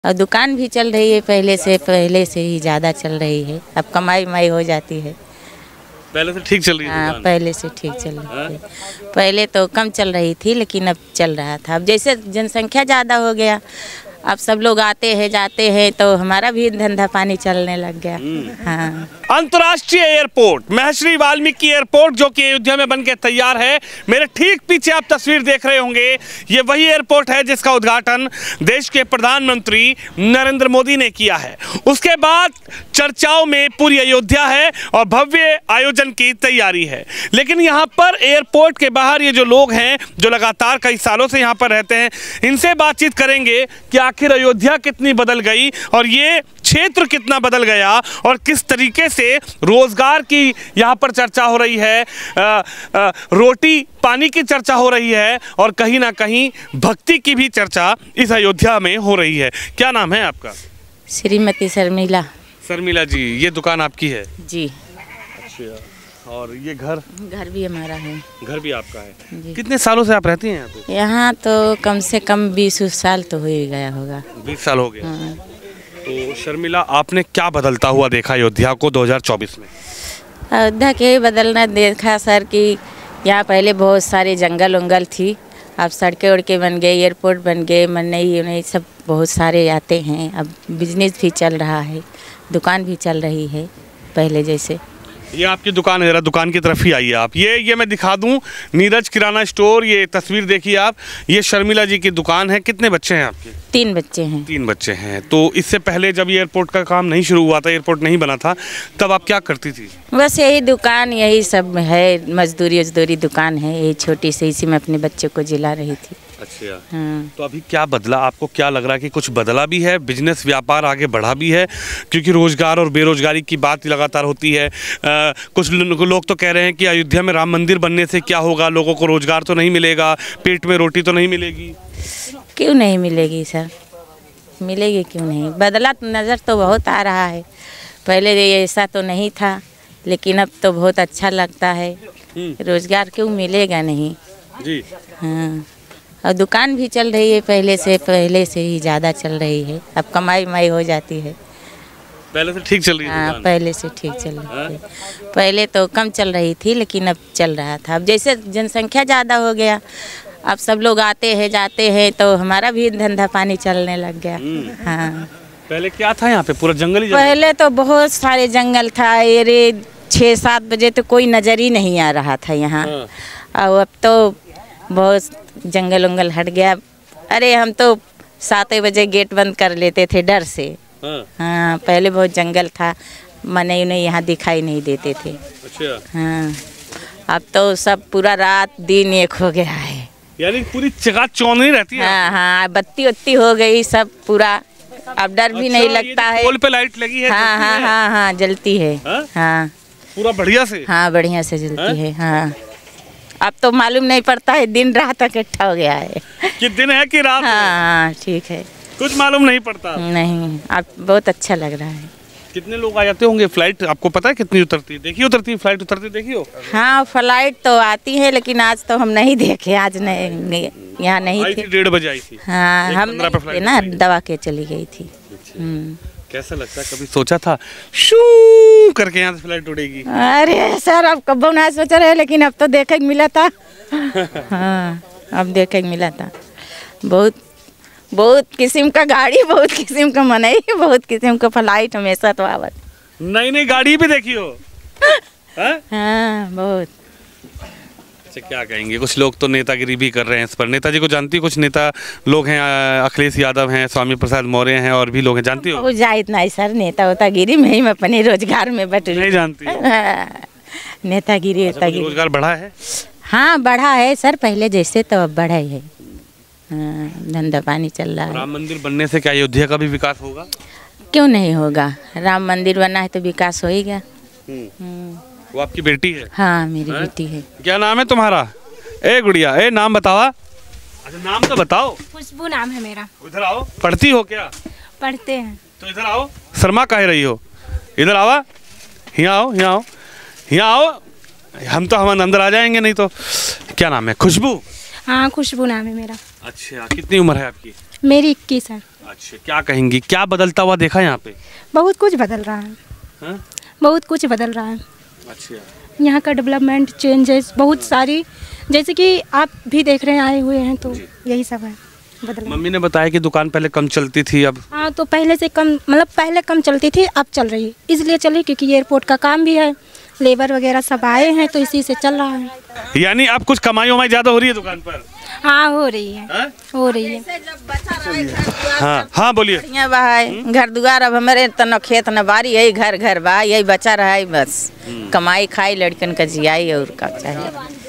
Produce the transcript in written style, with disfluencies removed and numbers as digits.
और दुकान भी चल रही है पहले से ही ज़्यादा चल रही है। अब कमाई हो जाती है। पहले से ठीक चल रही है हाँ, दुकान? पहले से ठीक चल रही थी। पहले तो कम चल रही थी लेकिन अब चल रहा था। अब जैसे जनसंख्या ज़्यादा हो गया, अब सब लोग आते हैं जाते हैं तो हमारा भी धंधा पानी चलने लग गया। हाँ। अंतर्राष्ट्रीय एयरपोर्ट महर्षि वाल्मीकि एयरपोर्ट जो कि अयोध्या में बनके तैयार है। मेरे ठीक पीछे आप तस्वीर देख रहे होंगे, ये वही एयरपोर्ट है जिसका उद्घाटन देश के प्रधानमंत्री नरेंद्र मोदी ने किया है। उसके बाद चर्चाओं में पूरी अयोध्या है और भव्य आयोजन की तैयारी है। लेकिन यहाँ पर एयरपोर्ट के बाहर ये जो लोग हैं जो लगातार कई सालों से यहाँ पर रहते हैं, इनसे बातचीत करेंगे कि आखिर अयोध्या कितनी बदल गई और ये क्षेत्र कितना बदल गया और किस तरीके से रोजगार की यहाँ पर चर्चा हो रही है, रोटी पानी की चर्चा हो रही है और कहीं ना कहीं भक्ति की भी चर्चा इस अयोध्या में हो रही है। क्या नाम है आपका? श्रीमती शर्मिला। शर्मिला जी, ये दुकान आपकी है? जी। अच्छा, और ये घर भी हमारा है। घर भी आपका है? कितने सालों से आप रहती हैं यहाँ पे? यहाँ तो कम से कम 20 साल तो हो ही गया होगा। 20 साल हो गए। हाँ। तो शर्मिला, आपने क्या बदलता हुआ देखा अयोध्या को 2024 में? अयोध्या के बदलना देखा सर कि यहाँ पहले बहुत सारे जंगल उंगल थी, अब सड़कें उड़के बन गए, एयरपोर्ट बन गए, मनई सब बहुत सारे आते हैं। अब बिजनेस भी चल रहा है, दुकान भी चल रही है पहले जैसे। ये आपकी दुकान है, जरा दुकान की तरफ ही आइए आप। ये मैं दिखा दूं, नीरज किराना स्टोर। ये तस्वीर देखिए आप, ये शर्मिला जी की दुकान है। कितने बच्चे हैं आपके? 3 बच्चे हैं। 3 बच्चे हैं। तो इससे पहले जब एयरपोर्ट का काम नहीं शुरू हुआ था, एयरपोर्ट नहीं बना था, तब आप क्या करती थी? बस यही दुकान, यही सब है, मजदूरी दुकान है, यही छोटी सी, इसी में अपने बच्चे को जिला रही थी। अच्छा। हाँ। तो अभी क्या बदला? आपको क्या लग रहा है कि कुछ बदला भी है, बिजनेस व्यापार आगे बढ़ा भी है? क्योंकि रोजगार और बेरोजगारी की बात लगातार होती है। कुछ लोग तो कह रहे हैं कि अयोध्या में राम मंदिर बनने से क्या होगा, लोगों को रोजगार तो नहीं मिलेगा, पेट में रोटी तो नहीं मिलेगी। क्यों नहीं मिलेगी सर, मिलेगी क्यों नहीं। बदला नज़र तो बहुत आ रहा है, पहले ऐसा तो नहीं था लेकिन अब तो बहुत अच्छा लगता है। रोजगार क्यों मिलेगा नहीं जी। हाँ, और दुकान भी चल रही है पहले से ही ज़्यादा चल रही है। अब कमाई हो जाती है। पहले से ठीक चल रही है हाँ, दुकान? पहले से ठीक चल रही थी। पहले तो कम चल रही थी लेकिन अब चल रहा था। अब जैसे जनसंख्या ज़्यादा हो गया, अब सब लोग आते हैं जाते हैं तो हमारा भी धंधा पानी चलने लग गया। हाँ। पहले क्या था यहाँ पे? पूरा जंगल ही जंगल? पहले तो बहुत सारे जंगल था। ये 6-7 बजे तो कोई नज़र ही नहीं आ रहा था यहाँ। और अब तो बहुत जंगल उंगल हट गया। अरे हम तो 7 बजे गेट बंद कर लेते थे डर से। हाँ, पहले बहुत जंगल था, मने उन्हें यहाँ दिखाई नहीं देते थे। अच्छा। हाँ, अब तो सब पूरा रात दिन एक हो गया है, यानी पूरी जगह चौंधी रहती है। हाँ, बत्ती उत्ती हो गई सब पूरा। अब डर भी नहीं लगता है। पोल पे लाइट लगी है? हाँ, जलती है। हाँ, पूरा बढ़िया से? हाँ, बढ़िया से जलती है। हाँ, अब तो मालूम नहीं पड़ता है, दिन रात इकट्ठा हो गया है कि दिन है कि रात? हाँ, ठीक है, कुछ मालूम नहीं पड़ता। नहीं, अब बहुत अच्छा लग रहा है। कितने लोग आ जाते होंगे? फ्लाइट आपको पता है कितनी उतरती है? देखिए उतरती फ्लाइट उतरती देखी हो? हाँ, फ्लाइट तो आती है लेकिन आज तो हम नहीं देखे, आज नहीं, यहाँ नहीं थे। 1:30 बजे आई थी। हाँ, हम नहीं थे ना, दवा के चली गई थी। कैसा लगता है? कभी सोचा था शू करके यहाँ से फ्लाइट उड़ेगी? अरे सर, अब कब ना सोचा रहे लेकिन अब तो देखे मिला था। हाँ, अब देखे मिला था। बहुत किस्म का गाड़ी, बहुत किस्म का मनई, बहुत किस्म का फ्लाइट हमेशा तो आवत। नई गाड़ी भी देखी हो? हाँ, बहुत। अच्छा, क्या कहेंगे? कुछ लोग तो नेतागिरी भी कर रहे हैं इस पर। नेताजी को जानती हो? कुछ नेता लोग हैं, अखिलेश यादव हैं, स्वामी प्रसाद मौर्य हैं और भी लोग हैं, जानती हो? जा इतना ही सर, नेता उतागिरी में ही मैं अपने रोजगार में बट नहीं जानती हो? नेतागिरी उतागिरी। रोजगार बढ़ा है? हाँ, बढ़ा है सर, पहले जैसे तो अब बढ़ा है। हाँ, धंधा पानी चल रहा है। राम मंदिर बनने से क्या अयोध्या का भी विकास होगा? क्यों नहीं होगा, राम मंदिर बना है तो विकास होएगा। वो आपकी बेटी है? हाँ, मेरी बेटी है। क्या नाम है तुम्हारा? ए गुड़िया, ए नाम बतावा। अच्छा, नाम तो बताओ। खुशबू नाम है मेरा। इधर आओ। पढ़ती हो क्या? पढ़ते हैं। तो इधर आओ। शर्मा काहे रही हो? इधर आवा, यहाँ आओ, यहाँ आओ, यहाँ आओ। हम अंदर आ जाएंगे नहीं तो। क्या नाम है? खुशबू? हाँ, खुशबू नाम है मेरा। अच्छा, कितनी उम्र है आपकी? मेरी 21 है। अच्छा, क्या कहेंगी, क्या बदलता हुआ देखा यहाँ पे? बहुत कुछ बदल रहा है। हाँ? बहुत कुछ बदल रहा है। अच्छा, यहाँ का डेवलपमेंट चेंजेस बहुत सारी, जैसे कि आप भी देख रहे हैं, आए हुए हैं, तो यही सब है बदला। मम्मी ने बताया कि दुकान पहले कम चलती थी, अब? हाँ, तो पहले से कम, मतलब पहले कम चलती थी, अब चल रही है। इसलिए चली क्योंकि एयरपोर्ट का काम भी है, लेबर वगैरह सब आए हैं, तो इसी से चल रहा है। यानी अब कुछ कमाई वमाई ज़्यादा हो रही है दुकान पर? हाँ, हो रही है। हाँ? हो रही है। हाँ हाँ, बोलिए। बढ़िया बा है घर दुआर, अब हमारे तो न खेत न बारी, यही घर घर बा, यही बचा रहा है बस। कमाई खाई लड़कन का जियाई और का चाहिए।